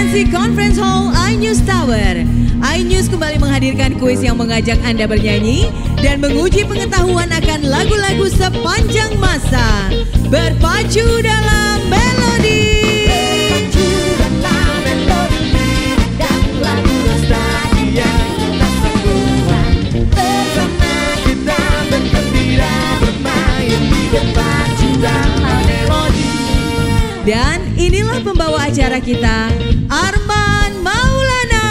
Frekuensi Conference Hall iNews Tower. iNews kembali menghadirkan kuis yang mengajak Anda bernyanyi dan menguji pengetahuan akan lagu-lagu sepanjang masa. Berpacu dalam melodi. Dan inilah pembawa acara kita, Arman Maulana.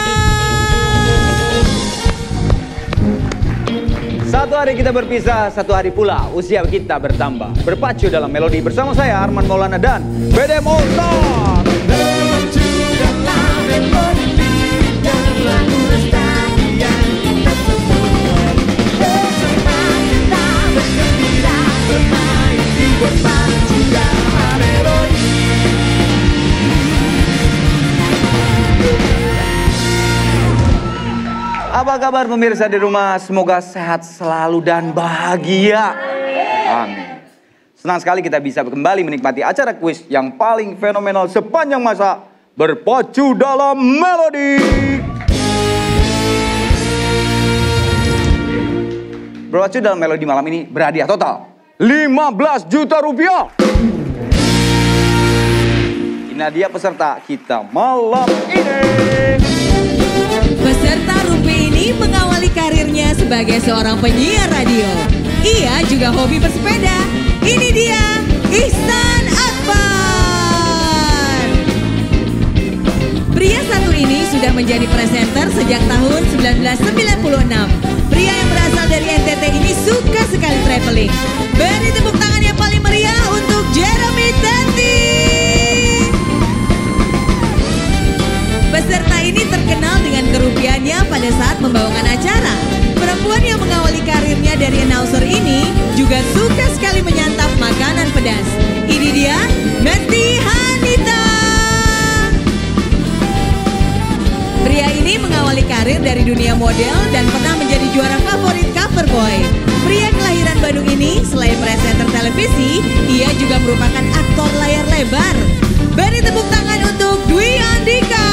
Satu hari kita berpisah, satu hari pula usia kita bertambah. Berpacu dalam melodi bersama saya Arman Maulana dan BDM All Star. Berpacu dalam melodi dan lagu nostalgia kita semua. Bersama kita bergembira bermain di berpacu dalam melodi. Apa kabar pemirsa di rumah? Semoga sehat selalu dan bahagia. Amin. Senang sekali kita bisa kembali menikmati acara kuis yang paling fenomenal sepanjang masa. Berpacu dalam melodi. Berpacu dalam melodi malam ini berhadiah total 15 juta rupiah. Ini dia peserta kita malam ini. Peserta Rumpi ini mengawali karirnya sebagai seorang penyiar radio. Ia juga hobi bersepeda. Ini dia, Ihsan Akbar. Pria satu ini sudah menjadi presenter sejak tahun 1996. Pria yang berasal dari NTT ini suka sekali traveling. Beri tepuk tangan yang paling meriah untuk Jeremy Teti. Peserta ini terkenal dengan kerupiannya pada saat membawakan acara. Perempuan yang mengawali karirnya dari announcer ini juga suka sekali menyantap makanan pedas. Ini dia, Mesti Hanita. Pria ini mengawali karir dari dunia model dan pernah menjadi juara favorit Coverboy. Pria kelahiran Bandung ini selain presenter televisi, ia juga merupakan aktor layar lebar. Beri tepuk tangan untuk Dwi Andika.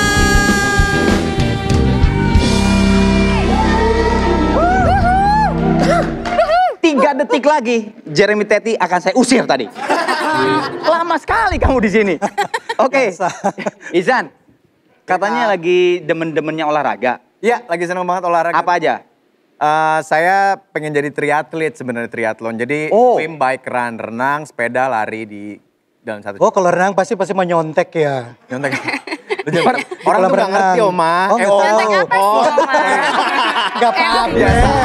3 detik lagi, Jeremy Teti akan saya usir tadi. Lama sekali kamu di sini. Oke, Izan, katanya lagi demen-demennya olahraga. Iya, lagi seneng banget olahraga. Apa aja? Saya pengen jadi triatlet sebenarnya, triathlon. Jadi swim, bike, run, renang, sepeda, lari di dalam satu. Oh, kalau renang pasti mau nyontek ya. Nyontek. Orang tuh gak ngerti, Oma. Oh, nyontek apa sih, Oma? Gak apa-apa.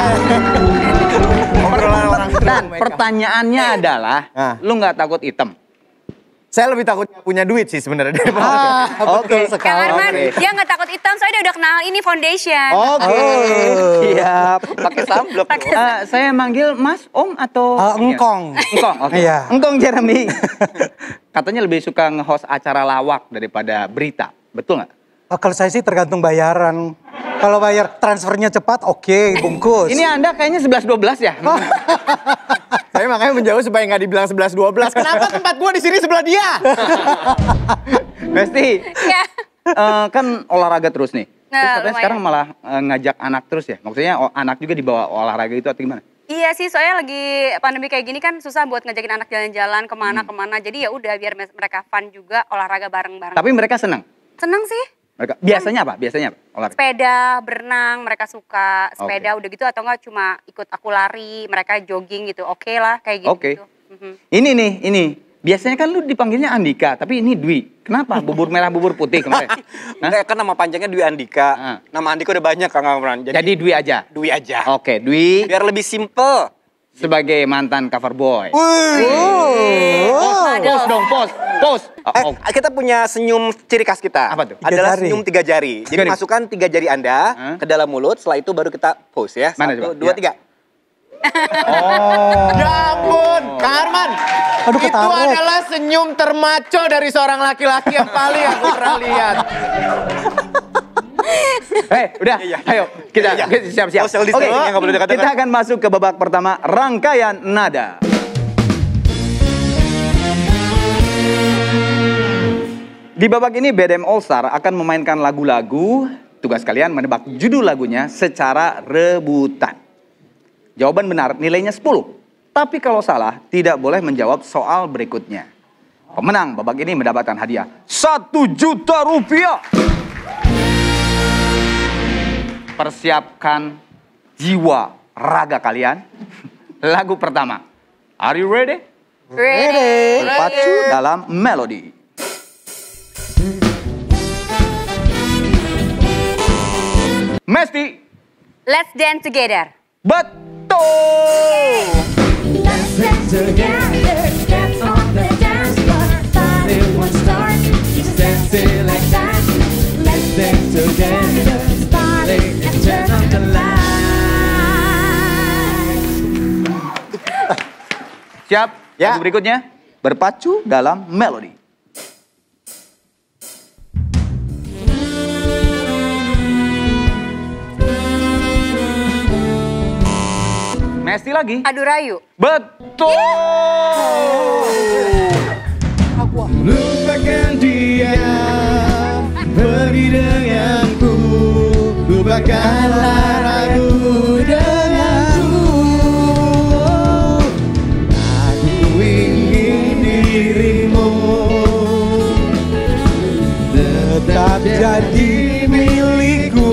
Dan pertanyaannya adalah, lu nggak takut hitam? Saya lebih takut punya duit sih sebenarnya. Oke. Kang Arman, dia nggak takut hitam, soalnya dia udah kenal ini foundation. Oke, siap. Pakai sunblock. Saya manggil Mas, Om atau Engkong. Engkong, oke. Iya. Engkong Jeremy. Katanya lebih suka nge-host acara lawak daripada berita, betul nggak? Kalau saya sih tergantung bayaran. Kalau bayar transfernya cepat, oke, bungkus. Ini Anda kayaknya 11-12 ya? Saya makanya menjauh supaya nggak dibilang 11-12. Kenapa tempat gua di sini sebelah dia? Mesti, Ya. kan olahraga terus nih. Terus katanya lumayan. sekarang malah ngajak anak terus ya? Maksudnya anak juga dibawa olahraga itu atau gimana? Iya sih, soalnya lagi pandemi kayak gini kan susah buat ngajakin anak jalan-jalan kemana-kemana. Jadi ya udah biar mereka fun juga olahraga bareng-bareng. Tapi mereka senang? Seneng sih. Mereka, biasanya apa? Biasanya apa? Olahraga? Sepeda, berenang, mereka suka sepeda udah gitu atau enggak cuma ikut aku lari, mereka jogging gitu. Oke lah kayak gitu. Oke. Ini nih, ini. Biasanya kan lu dipanggilnya Andika, tapi ini Dwi. Kenapa? Bubur merah, bubur putih kemarin? Enggak, kan nama panjangnya Dwi Andika. Nama Andika udah banyak Kang Amran. Jadi Dwi aja? Dwi aja. Oke, Dwi. Biar lebih simple. Sebagai mantan cover boy. Pos dong, pos. Kita punya senyum ciri khas kita. Apa tuh? Adalah 3 jari. senyum 3 jari. Jadi Gimana? masukkan 3 jari Anda ke dalam mulut, setelah itu baru kita pose ya. Mana 1, coba? 2, 3. Ya ampun, Kang Arman. Aduh, Itu ketarik. adalah senyum termaco dari seorang laki-laki yang paling aku pernah lihat. Udah, ayo kita siap-siap. Social distancing yang nggak boleh dekat-dekat. Kita akan masuk ke babak pertama, rangkaian nada. Di babak ini BDM All Star akan memainkan lagu-lagu. Tugas kalian menebak judul lagunya secara rebutan. Jawaban benar nilainya 10. Tapi kalau salah tidak boleh menjawab soal berikutnya. Pemenang babak ini mendapatkan hadiah 1 juta rupiah. Persiapkan jiwa raga kalian. Lagu pertama. Are you ready? Ready. Berpacu dalam melodi. Mesti. Let's dance together. Betul. Let's dance together, get on the dance floor. Party won't start, just dancing like that. Let's dance together, party and turn on the lights. Siap? Ya. Lagu berikutnya. Berpacu dalam melodi. Mesti lagi. Adu rayu. Betul. Lupakan dia, pergi denganku. Lupakanlah ragu denganku. Aku ingin dirimu tetap jadi milikku.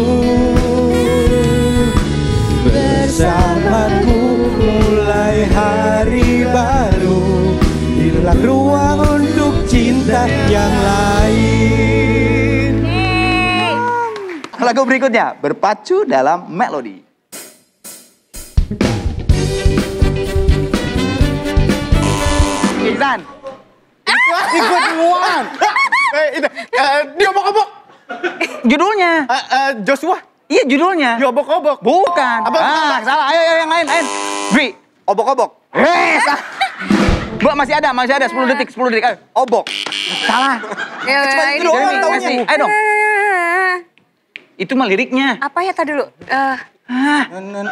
Bersamaku mulai hari baru. Inilah ruang untuk cinta yang lain. Lagu berikutnya. Berpacu dalam melodi. Iksan. Ikut duluan. Diobok-obok. Judulnya. Joshua. Iya judulnya. Diobok-obok. Bukan. Apa? Salah. Ayo yang lain. Dwi. Obok-obok. Bu, masih ada 10 detik. Ayo. Obok. Salah. Ya, ini doang Jeremy, taunya. Messi. Ayo dong. Itu mah liriknya. Apa ya tadi dulu? Nah.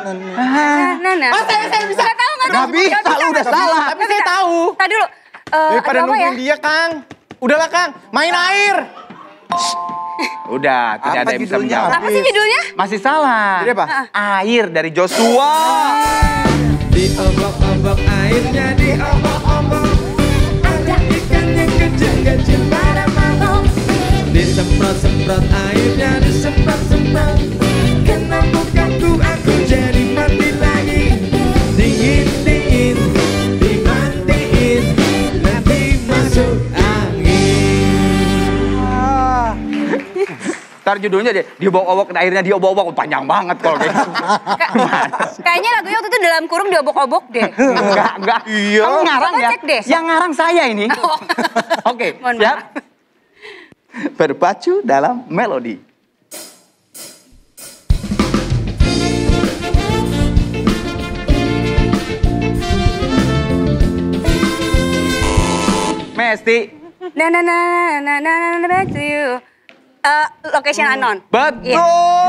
Saya bisa. Nggak tahu. Nggak bisa, lu udah salah. Tapi saya tahu. Tadi dulu. Daripada aduh, apa ya? nungguin dia, Kang. Udahlah, Kang. Main air. Udah, tidak Apa ada yang bisa judulnya? menjawab. Apa sih judulnya? Masih salah. Jadi apa? Air dari Joshua. Diobok-obok airnya, diobok-obok. Ada ikan yang kecil-kecil pada mabok. Disemprot-semprot airnya, disemprot-semprot. Kena mukaku, aku jadi mati lagi. Dingin-dingin, dimatiin. Nanti masuk angin. Ntar judulnya diobok-obok, airnya diobok-obok. Panjang banget kalau kayak gitu. Kayaknya lagunya waktu itu dalam kurung diobok-obok deh. Enggak. Iya. Kamu ngarang Coba ya? cek deh. Yang ngarang saya ini. Oh. Oke, Mohon siap? maaf. Berpacu dalam melodi. Mesti. Back to you. Location unknown. Betul. Iya.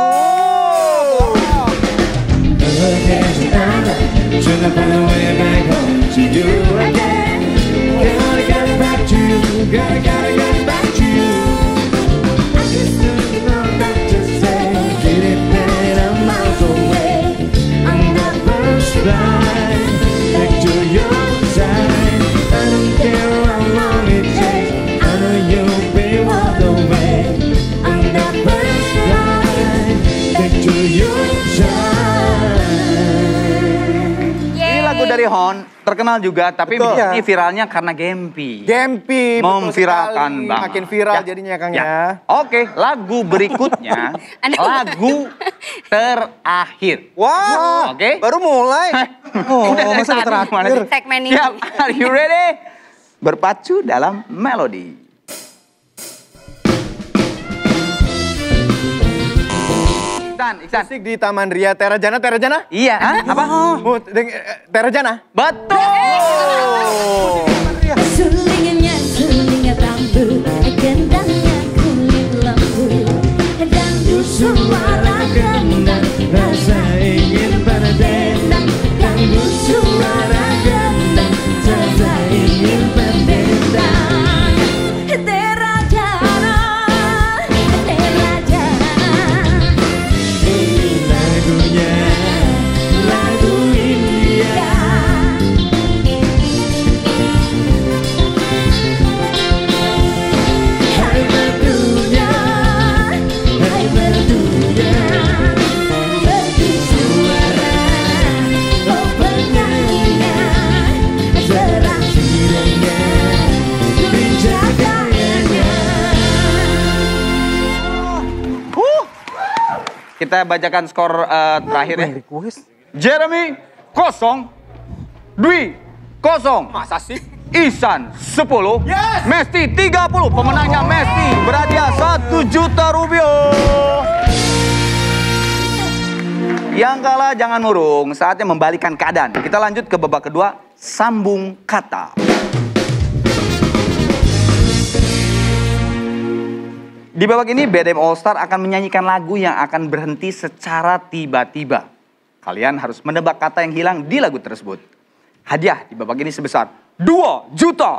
Should I find a way back home to you again? Gotta get back to you, gotta get back to you. I just don't know what to say. Get it better miles away. On the first ride, back to your side. I don't care how long it takes. I know you'll be all the way. On the first ride, back to your side. Ini lagu dari Hon, terkenal juga, tapi Betul. ini viralnya karena Gempi. Gempi. betul Memviralkan sekali. banget. Makin viral jadinya, Kang ya. Oke, lagu berikutnya, lagu terakhir. Wah, Oke. baru mulai. Udah dari masa tadi, terakhir? gimana sih? Segmen ini. Siap, are you ready? Berpacu dalam melodi. Iksan. Musik di Taman Ria Terajana. Iya, hah? Apa? Terajana. Betul. Sulingnya bambu, gendangnya kulit lembu. Dangdut suara gendang, rasa ingin berdendang. Dangdut suara gendang, rasa ingin berdendang. Terajana kita bacakan skor terakhir ya. Request. Jeremy 0, Dwi 0. Masa sih? Ihsan 10, Mesti 30. Pemenangnya Mesti berhadiah Rp1 juta. Yang kalah jangan murung, saatnya membalikan keadaan. Kita lanjut ke babak kedua, sambung kata. Di babak ini BDM All Star akan menyanyikan lagu yang akan berhenti secara tiba-tiba. Kalian harus menebak kata yang hilang di lagu tersebut. Hadiah di babak ini sebesar Rp2 juta.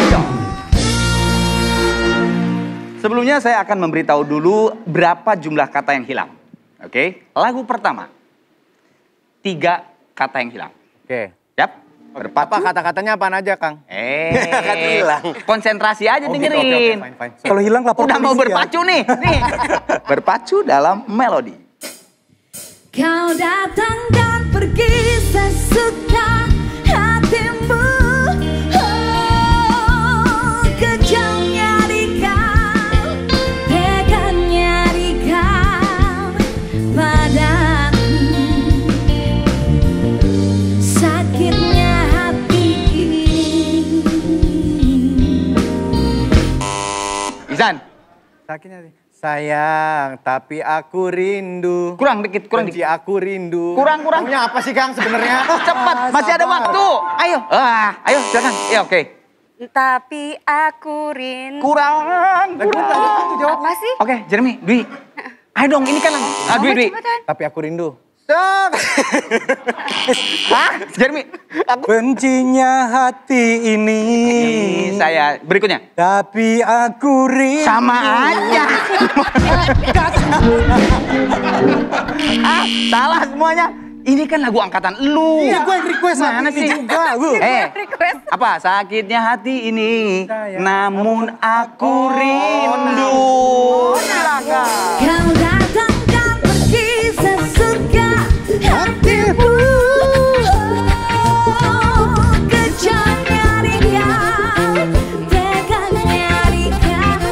Sebelumnya saya akan memberitahu dulu berapa jumlah kata yang hilang. Oke, lagu pertama. 3 kata yang hilang. Oke. Yap. Apa kata-katanya apaan aja, Kang? hilang. Konsentrasi aja dengerin. Fine. Kalau hilang lapor Udah mau polisi ya. berpacu nih. Berpacu dalam melodi. Kau datang dan pergi sesuka hatimu. Oh, kejamnya di kau, teganya di kau padaku. Sakitnya hati ini. Ihsan, Sakitnya sih. Sayang, tapi aku rindu. kurang dikit, kurang Benci dikit. aku rindu. Kurang. Maunya apa sih, Kang, sebenarnya? Cepat, masih ada waktu. Ayo, ayo silakan. Ya oke. Tapi aku rindu. Kurang. Apa sih? Oke, Jeremy, Dwi. Ayo dong, ini kan lagu. Dwi. Cepetan. Tapi aku rindu. Hah? Jeremy. Bencinya hati ini. Ini saya. Berikutnya. Tapi aku rindu. Sama aja. Salah semuanya. Ini kan lagu angkatan lu. Iya, gue yang request Mana hati sih? juga. Request. Apa? Sakitnya hati ini, namun aku rindu. Silakan. Kau datang dan pergi sesuka hatimu. Oh, kejamnya di kau, teganya di kau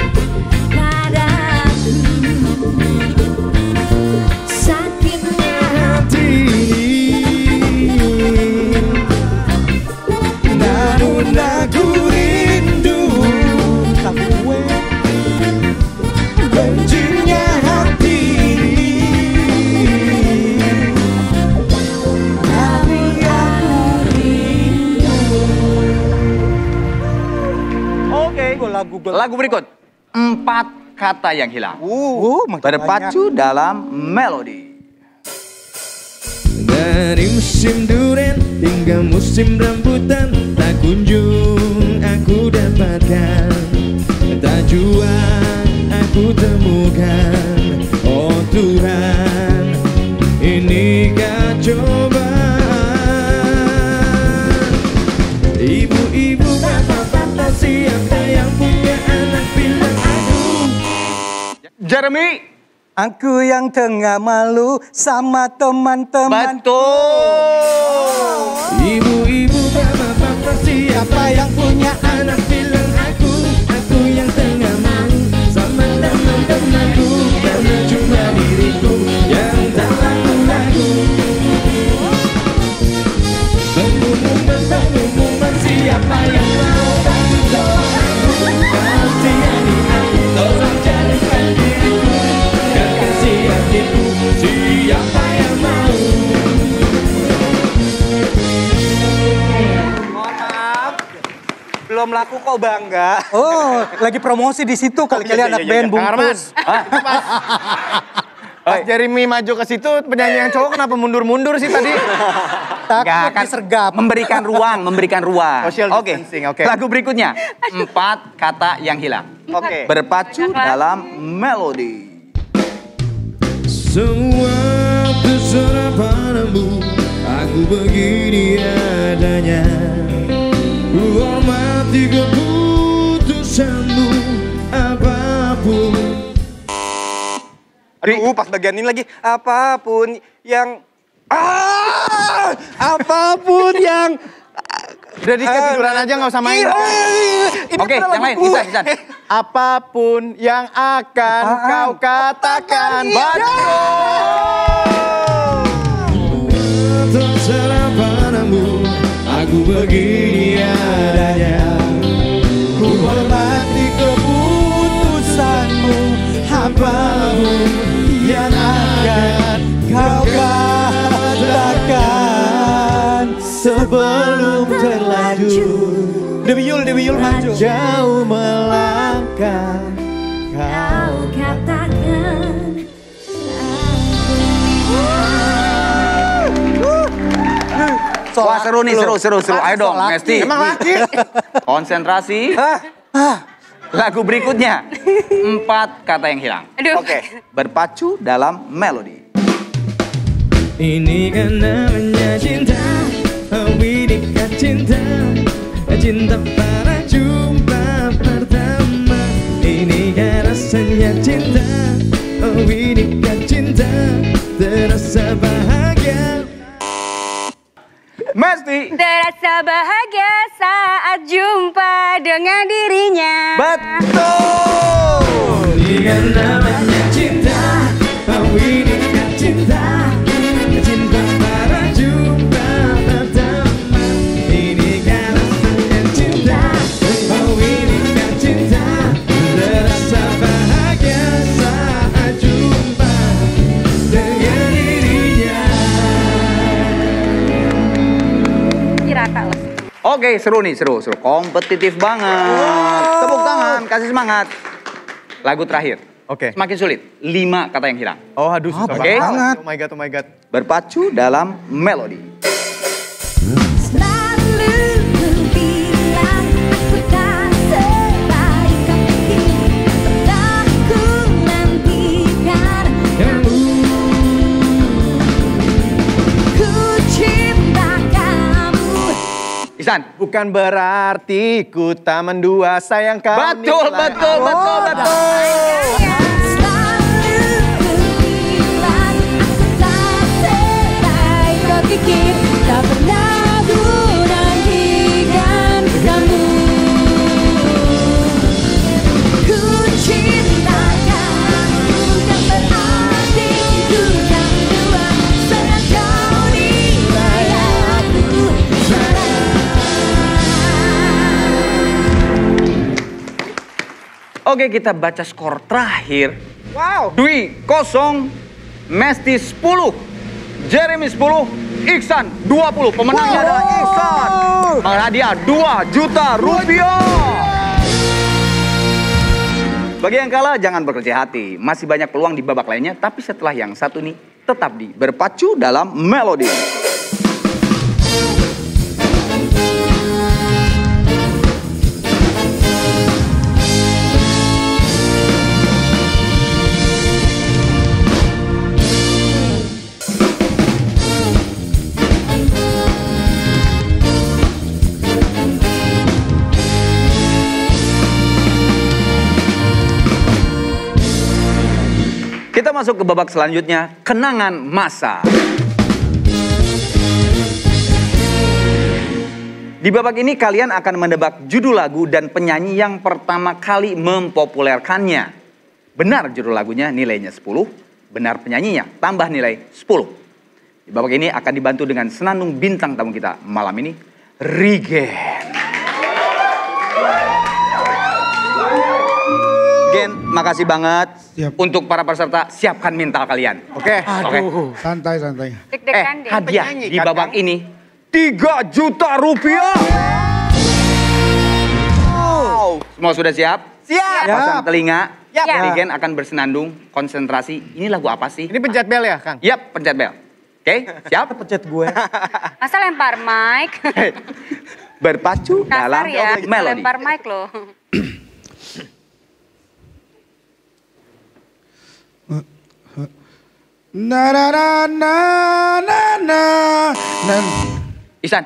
padaku. Sakitnya hati Namun aku rindu. Bencinya hati tapi aku rindu. Oke. Lagu berikut. 4 kata yang hilang. Berpacu dalam melodi. Dari musim durian hingga musim rambutan, tak kunjung aku dapatkan, tak jua aku temukan. Oh Tuhan, inikah cobaan? Ibu-ibu, bapak-bapak, siapa yang punya anak bilang aku. Jeremy. Aku yang tengah malu sama teman-teman. Betul. Ibu-ibu, bapak-bapak, siapa yang punya anak bilang aku yang tengah malu sama teman-temanku, karena cuma diriku yang tak laku-laku. Pengumuman siapa yang mau bantu aku, pasti aku tolong carikan diriku dan kasih hatiku, siapa yang mau. Belum laku kok bangga. Oh, lagi promosi di situ kali-kali anak band bungkus. Pas Jeremy maju ke situ, penyanyi yang cowok kenapa mundur-mundur sih tadi? Enggak, Takut kan disergap. memberikan ruang. Social Oke. distancing, oke. Lagu berikutnya. 4 kata yang hilang. Oke. Berpacu dalam melodi. Semua terserah padamu, aku begini adanya. Ku hormati keputusanmu apapun. Aduh, pas bagian ini lagi. Apapun yang... Apapun yang... Udah dikit tiduran aja nggak usah main. Oke, yang lain. Ihsan. apapun yang akan kau katakan. Terserah padamu, aku begini adanya. Ku hormati keputusanmu, apapun yang akan kau katakan sebelum terlanjur. Dewi Yul maju. Jauh melangkah kau katakan. Wah seru nih, seru. Ayo dong, Mesti. Emang laki? Konsentrasi. Lagu berikutnya, 4 kata yang hilang. Aduh. Oke, berpacu dalam melodi. Ini kan namanya cinta, ini kan cinta, cinta pada jumpa pertama. Ini kan rasanya cinta, ini kan cinta, terasa bahagia. Mesti. Terasa bahagia saat jumpa dengan dirinya. Betul. Ini kan namanya cinta, ini kan cinta, cinta pada jumpa pertama. Ini kan rasanya cinta, ini kan cinta, terasa bahagia saat jumpa dengan dirinya. Rata loh. Oke, seru nih, seru. Kompetitif banget. Tepuk tangan, kasih semangat. Lagu terakhir. Oke. Semakin sulit. 5 kata yang hilang. Oh aduh susah Oke. banget. Oh my god. Berpacu dalam melodi. Selalu bilang aku tak sebaik kau pikir. Tetap ku nantikan kamu. Ku cinta kamu. Isan. Bukan berarti ku tak mendua sayang kau. Betul. Selalu bilang aku tak sebaik kau pikir. Tak pernah ku nantikan kamu. Ku cinta kamu, tak berarti ku tak mendua sayang kau nilai aku. Oke, kita baca skor terakhir. Wow. Dwi 0, Mesti 10, Jeremy 10, Iksan 20. Pemenangnya adalah Iksan. Hadiah 2 juta rupiah. Bagi yang kalah jangan berkecil hati. Masih banyak peluang di babak lainnya. Tapi setelah yang satu ini tetap di berpacu dalam melodi. Kita masuk ke babak selanjutnya, kenangan masa. Di babak ini kalian akan mendebak judul lagu dan penyanyi yang pertama kali mempopulerkannya. Benar judul lagunya nilainya 10, benar penyanyinya tambah nilai 10. Di babak ini akan dibantu dengan senandung bintang tamu kita malam ini, Rigen. Gen, makasih banget. Siap. Untuk para peserta, siapkan mental kalian. Oke? Aduh, santai. Deg-degan deh. Hadiah di babak ini 3 juta rupiah. Wow. Semua sudah siap? Siap. Pasang telinga. Siap. Rigen akan bersenandung, konsentrasi. Ini lagu apa sih? Ini pencet bel ya, Kang? Yap, pencet bel. Oke, siap? Pencet gue. Masa lempar mic? Berpacu dalam Kasar ya, melodi. lempar mic loh. Na na na na na na na. Isan.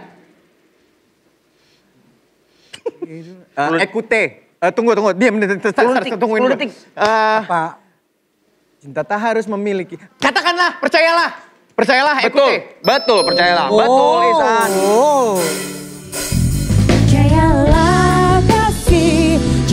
Ekute. Tunggu. Diam. 10 detik. Tungguin 10 dulu. detik. Pak. Cinta tak harus memiliki. Katakanlah, percayalah, ekute. Betul, percayalah. Betul, Isan. Percayalah kasih,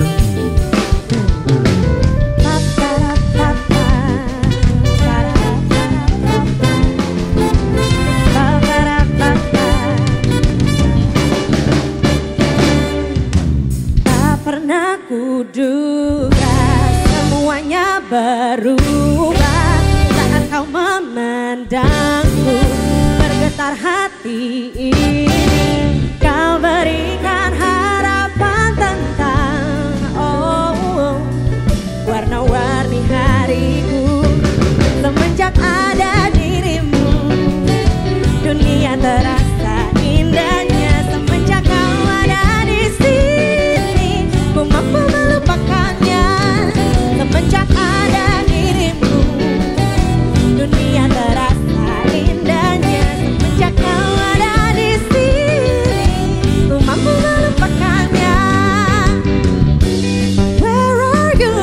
mana ku duga semuanya berubah saat kau memandangku, bergetar hati ini. Kau berikan harapan tentang warna-warni hariku. Semenjak ada dirimu, dunia terasa indahnya. Semenjak kau ada di sini, ku mampu melupakannya. Semenjak ada dirimu, dunia terasa indahnya. Semenjak kau ada di sini, ku mampu melupakannya. Where are you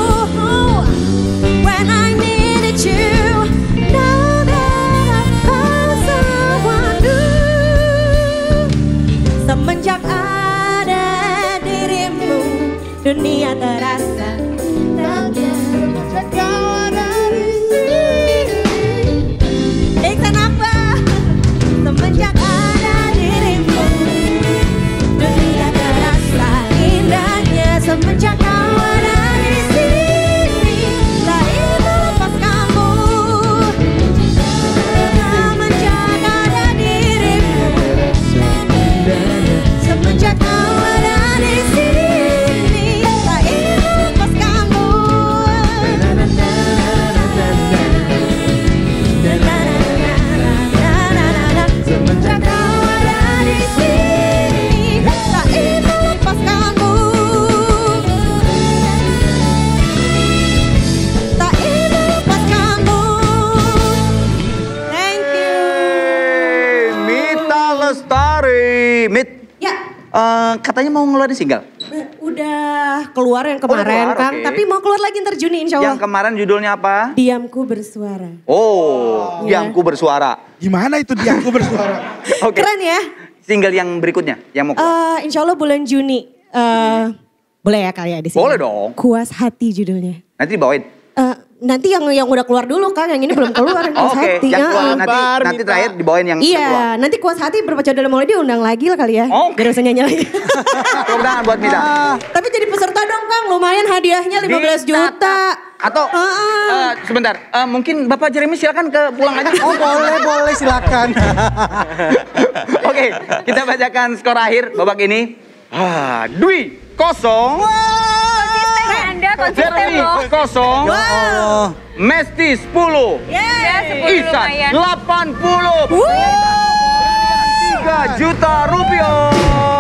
when I needed you? Now that I found someone new. Semenjak ada dirimu, dunia terasa indahnya. Semenjak kau ada di sini. Iksan apa? Semenjak ada dirimu, dunia terasa indahnya. Semenjak kau ada di sini, tak ingin melepaskanmu. Semenjak ada dirimu, semenjak kau ada di sini, tak ingin melepaskanmu. Semenjak kau ada di sini, tak ingin melepaskanmu. Tak ingin melepaskanmu. Thank you. Mita Lestari. Mit, Ya, katanya mau ngeluarin single. udah keluar yang kemarin, keluar, Kang. oke. Tapi mau keluar lagi ntar Juni insya Yang Allah. kemarin judulnya apa? Diamku bersuara. Oh, Iya. Diamku Bersuara. Gimana itu diamku bersuara? Oke. Keren ya? Single yang berikutnya, yang mau keluar. Insya Allah bulan Juni. Boleh ya kali ya di sini? Boleh dong. Kuas Hati judulnya. Nanti dibawain. Nanti yang udah keluar dulu, Kang. Yang ini belum keluar. Yang Kuas Oke, Hati. yang keluar Heeh. nanti terakhir dibawain yang Iya, kedua. nanti Kuas Hati berpacu dalam Maulidi undang lagi lah kali ya. Oke. Biar bisa nyanyi lagi. Tepuk tangan buat Mita. Tapi jadi peserta dong, Kang. Lumayan hadiahnya 15 juta. Atau sebentar, mungkin Bapak Jeremy silakan pulang aja. Oh boleh silakan. Oke, kita bacakan skor akhir babak ini. Dwi 0, Anda konsisten Jeremy loh. 0, Oh. Mesti 10, Ya, 10 Ihsan lumayan. 80. 3 juta rupiah.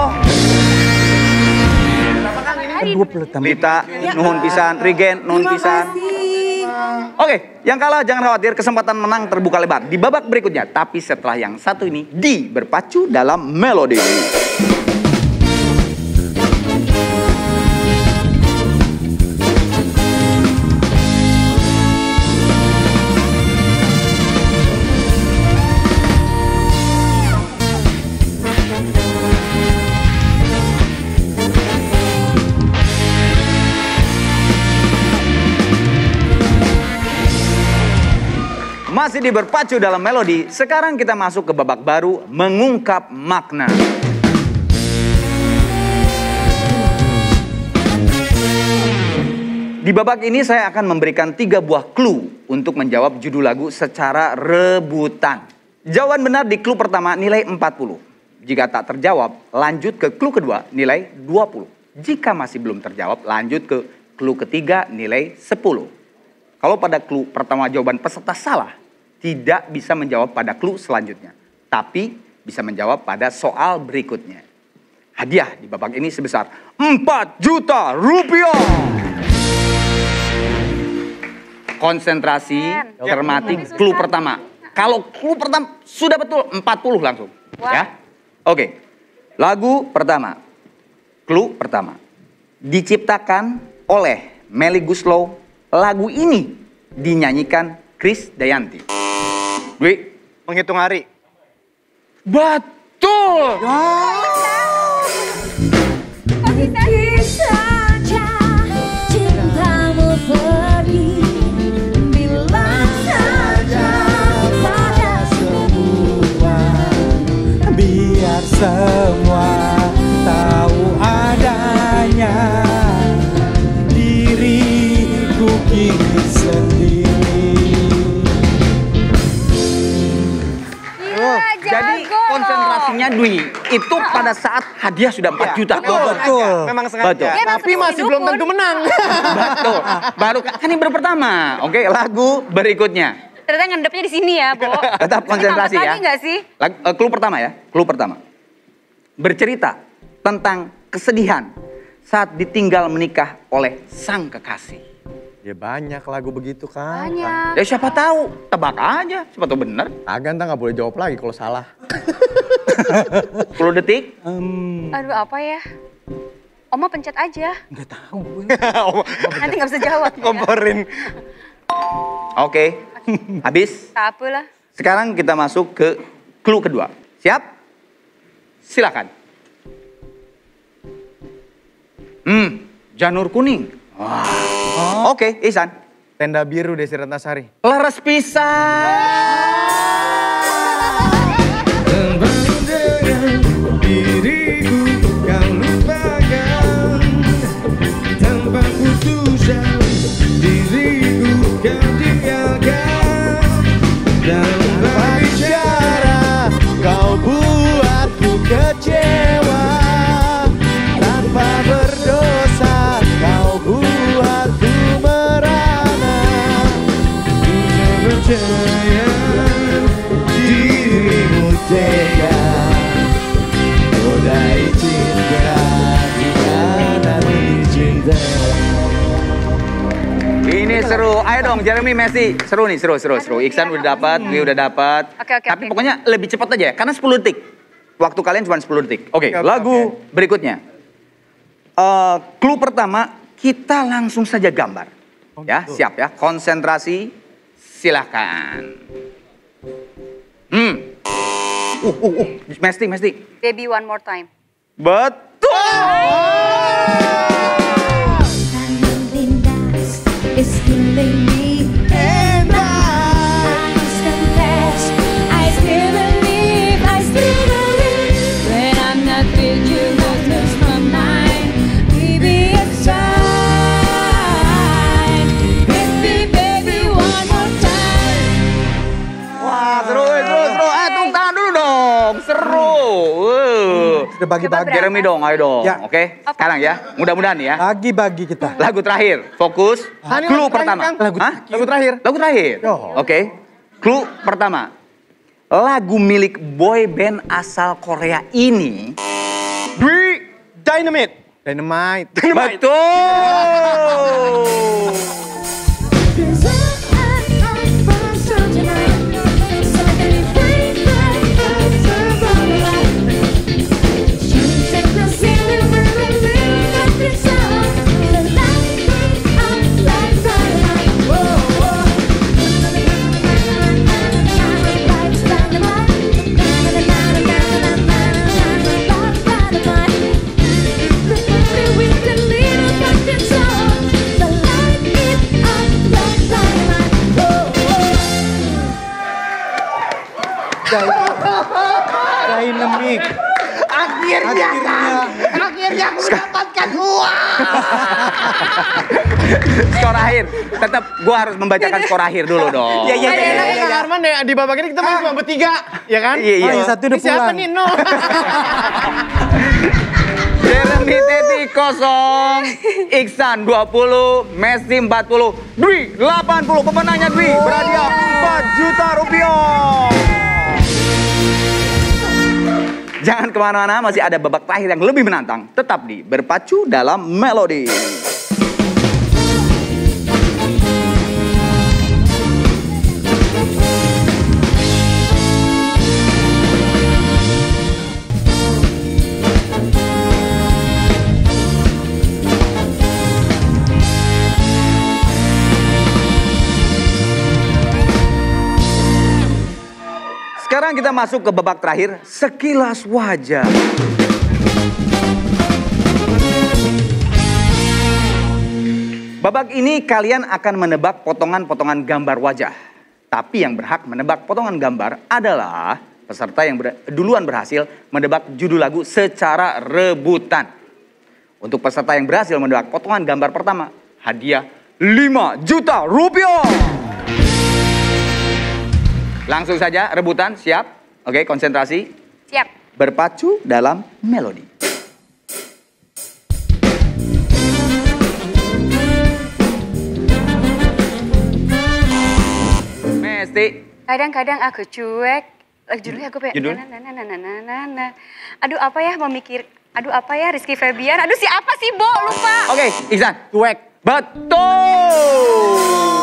Mita, nuhun pisan, Rigen, nuhun Terima pisan. kasih. Oke, yang kalah jangan khawatir, kesempatan menang terbuka lebar di babak berikutnya. Tapi setelah yang satu ini, di berpacu dalam melodi. Masih di berpacu dalam melodi, sekarang kita masuk ke babak baru, mengungkap makna. Di babak ini saya akan memberikan 3 buah clue untuk menjawab judul lagu secara rebutan. Jawaban benar di clue pertama nilai 40. Jika tak terjawab, lanjut ke clue kedua nilai 20. Jika masih belum terjawab, lanjut ke clue ketiga nilai 10. Kalau pada clue pertama jawaban peserta salah, tidak bisa menjawab pada clue selanjutnya. Tapi bisa menjawab pada soal berikutnya. Hadiah di babak ini sebesar 4 juta rupiah. Konsentrasi, cermati clue pertama. Kalau clue pertama sudah betul 40 langsung. Ya. Oke. Lagu pertama. Clue pertama. Diciptakan oleh Melly Goeslaw. Lagu ini dinyanyikan Krisdayanti. Dwi, Menghitung hari. betul. Mungkin saja cintamu pergi, bilang saja pada semua. Biar semua tahu adanya pada saat hadiah sudah 4 juta. Betul. Memang sengaja. Betul. Dia Tapi masih belum tentu menang. Betul. Baru kan ini baru pertama. Oke, lagu berikutnya. Ternyata ngendepnya di sini ya, Bo. Tetap konsentrasi ya. Lagi nggak sih? Clue pertama ya. Clue pertama. Bercerita tentang kesedihan saat ditinggal menikah oleh sang kekasih. Ya banyak lagu begitu kan. Banyak. Ya siapa tahu, tebak aja, siapa tahu bener. Agak ntar nggak boleh jawab lagi kalau salah. 10 detik. Aduh, apa ya? Oma pencet aja. Nggak tahu gue. Nanti nggak bisa jawab. Ngomporin. Oke, habis. Tak apalah. Sekarang kita masuk ke clue kedua. Siap? Silakan. Janur kuning. Wah. Oke, Ihsan. Tenda biru Desi Ratnasari. Leres pisan. Diriku kau lupakan tanpa putusan, diriku kau tinggalkan tanpa bicara, kau buatku kecewa tanpa berdosa, kau buatku merana. Ku tak percaya dirimu tega. Ini seru. Ayo dong, Jeremy, Messi. Seru nih, seru. Iksan udah dapat, Dwi udah dapat. Oke. Tapi pokoknya lebih cepat aja ya, karena 10 detik. Waktu kalian cuma 10 detik. Oke, lagu berikutnya. Clue pertama, kita langsung saja gambar. Ya, siap ya. Konsentrasi, silahkan. Mesti. Baby one more time. Betul. It's killing me, and I must confess, I still believe when I'm not with you, I lose my mind. Baby, it's time. Hit me, baby, one more time. Wah, seru. Tepuk tangan dulu dong. Seru. Sudah bagi-bagi. Jeremy dong, ayo dong. Ya. Oke, sekarang ya. Mudah-mudahan ya. Bagi-bagi kita. Lagu terakhir, fokus. Clue pertama. Lagu terakhir. Lagu terakhir. Oke. Clue pertama. Lagu milik boy band asal Korea ini. Dynamite. Betul. Cause I'm for something so I can break my heart from the light. You said the ceiling will live up this song. The light up like dynamite. Life's dynamite. We can live up this song. The light is up like dynamite. Dynamic. Akhirnya aku mendapatkan uang. Skor akhir. Tetap gua harus membacakan skor akhir dulu dong. Iya. Kang Arman deh, di babak ini kita main cuma bertiga, ya kan? Iya. Satu udah Ini siapa pulang. nih? No. Jeremy Teti 0, Iksan 20, Messi 40, Dwi 80. Pemenangnya Dwi berhadiah 4 juta rupiah. Jangan kemana-mana, masih ada babak terakhir yang lebih menantang. Tetap di Berpacu dalam Melodi. Sekarang kita masuk ke babak terakhir, sekilas wajah. Babak ini kalian akan menebak potongan-potongan gambar wajah. Tapi yang berhak menebak potongan gambar adalah peserta yang duluan berhasil menebak judul lagu secara rebutan. Untuk peserta yang berhasil menebak potongan gambar pertama, hadiah 5 juta rupiah. Langsung saja rebutan, siap? Oke, konsentrasi. Siap. berpacu dalam melodi. Mesti. Kadang-kadang aku cuek. Judulnya aku kayak Judul? Aduh apa ya memikir. Aduh apa ya Rizky Febian. Aduh siapa sih Bo lupa. Oke, Iksan. Cuek. Betul.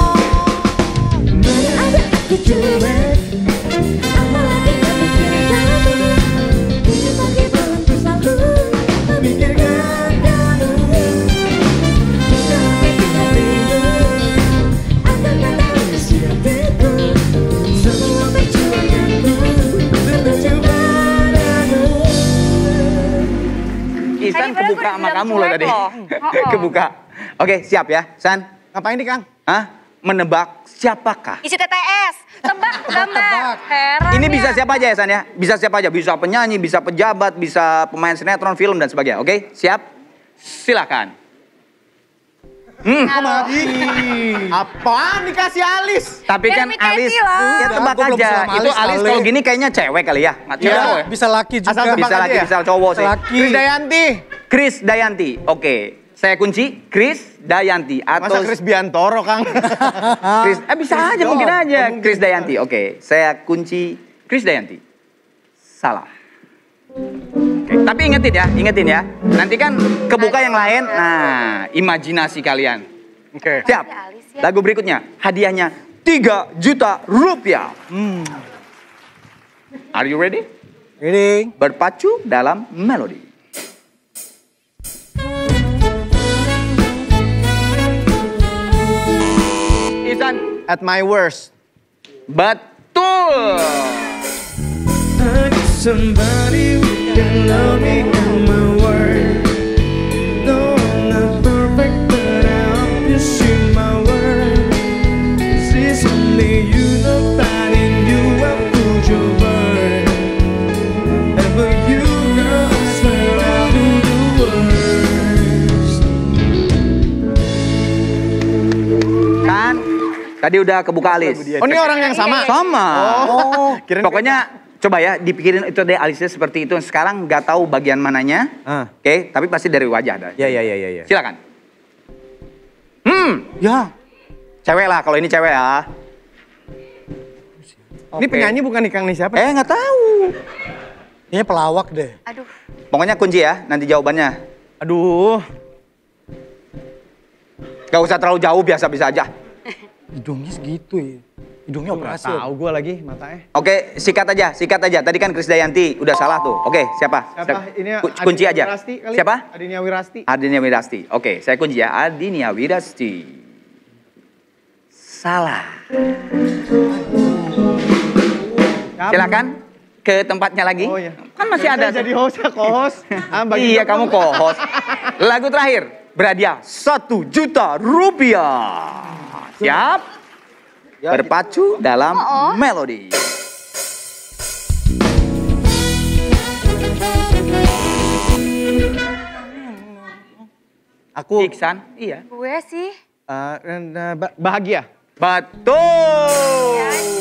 Ada aku cuek, apalagi kepikiran kamu. Tiap pagi malam ku selalu memikirkan kamu. Sampai kita bingung akan kata isi hatiku. Semua perjuanganku berpacu padamu. Iksan Tadi kebuka padahal sama aku kamu bilang loh tadi. cuek loh. Oh. Kebuka. Oke, siap ya, San. Ngapain nih, Kang? Hah? Menebak siapakah? Isi TTS. Tebak gambar. Heran Ini ya. bisa siapa aja ya, San ya? Bisa siapa aja, bisa penyanyi, bisa pejabat, bisa pemain sinetron, film dan sebagainya. Oke, siap? Silakan. Apaan dikasih alis? Tapi kan Jeremy alis, Teti lah. ya tebak Aku belum aja. sama Itu alis, alis Ale. kalau gini kayaknya cewek kali ya? Nggak Iya, cewek. bisa laki juga. Asal tebak Bisa aja laki, ya? bisa cowok sih. Laki. Krisdayanti. Krisdayanti. Oke, saya kunci Krisdayanti Masa atau Kris Biantoro, Kang? bisa aja mungkin aja Krisdayanti. Oke, saya kunci Krisdayanti. Salah. Oke, tapi ingetin ya. Nanti kan kebuka yang lain. Nah, imajinasi kalian. Oke. Siap. Ada alis ya. Lagu berikutnya hadiahnya 3 juta rupiah. Are you ready? Ready? Berpacu dalam melodi. Isan, At my worst. betul. I need somebody who can love me in my word. No, I'm not perfect, but I hope you see my word. This is only you, nobody knew I put your word. Ever you, girl, I swear I'll do the worst. Kan? Tadi udah kebuka alis. Oh, ini orang yang sama? Sama. Oh, kirain Pokoknya coba ya dipikirin itu deh alisnya seperti itu. Sekarang nggak tahu bagian mananya. Oke, tapi pasti dari wajah ada. Iya. Silakan. Ya. Cewek lah kalau ini cewek ya. Ini penyanyi bukan nih, Kang, nih siapa? Nggak tahu. Kayaknya pelawak deh. Aduh. Pokoknya kunci ya nanti jawabannya. Aduh. Gak usah terlalu jauh, biasa-biasa aja. Hidungnya segitu ya. Hidungnya operasi. Tahu gue lagi matanya. Oke, sikat aja. Tadi kan Krisdayanti udah salah tuh. Oke, siapa? Ini Kunci Adinia aja. Wirasti kali? Siapa? Adinia Wirasti. Adinia Wirasti. Oke, saya kunci ya. Adinia Wirasti. Salah. Silakan ke tempatnya lagi. Oh iya. Kan masih ada. Jadi host ya, co-host. Iya, kamu co-host. Lagu terakhir berhadiah 1 juta rupiah. Siap? Berpacu dalam melodi. Aku Iksan? Iya. Gue sih. bahagia. Betul.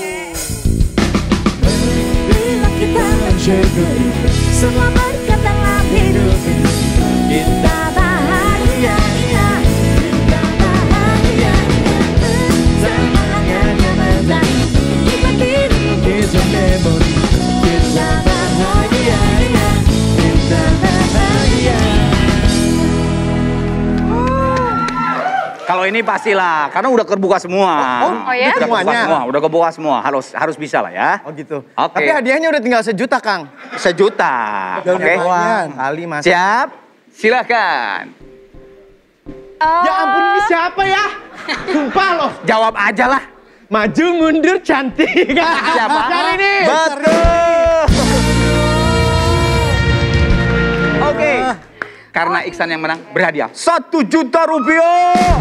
Bila kita mencoba semua berkatalah hidup kita bahagia, kita bahagia. Semangatnya menang, nikmati It's a memory. kita bahagia, kita bahagia. Kalau ini pastilah, karena udah kebuka semua. Oh ya? Udah kebuka Semuanya? semua, udah kebuka semua. Harus bisa lah ya. Oh gitu. Oke. Tapi hadiahnya udah tinggal 1 juta, Kang. 1 juta. Udah Oke. lumayan. Kali mas. Siap? Silakan. Oh. Ya ampun, ini siapa ya? Sumpah loh. Jawab aja lah. Maju mundur cantik. Siapa? Cari nih. Betul. Oke. Karena Iksan yang menang berhadiah 1 juta rupiah.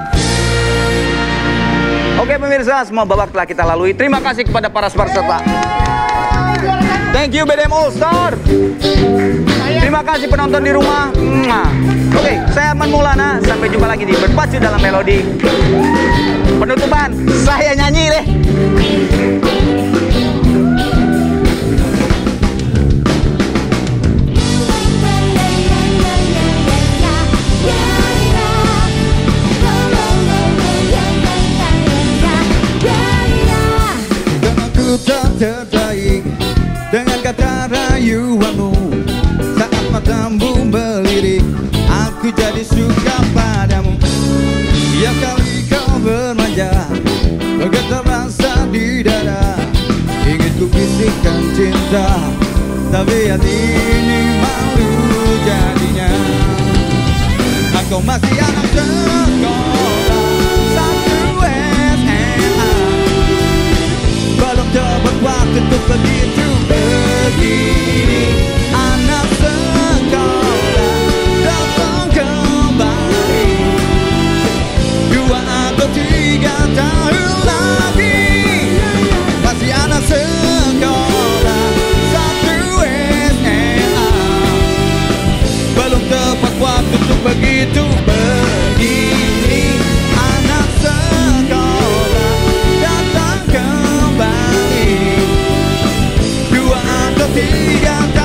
Oke pemirsa, semua babak telah kita lalui. Terima kasih kepada para peserta. Thank you BDM All Star. Terima kasih penonton di rumah. Oke, saya Arman Maulana. Sampai jumpa lagi di Berpacu Dalam Melodi. Penutupan, saya nyanyi deh. Kau masih anak sekolah satu SMA, belum dapat waktu untuk begitu begini. Anak sekolah datang kembali 2 atau 3 tahun lagi. Masih anak sekolah satu SMA, belum tepat waktu untuk begitu begini. Anak sekolah datang kembali 2 atau 3 tahun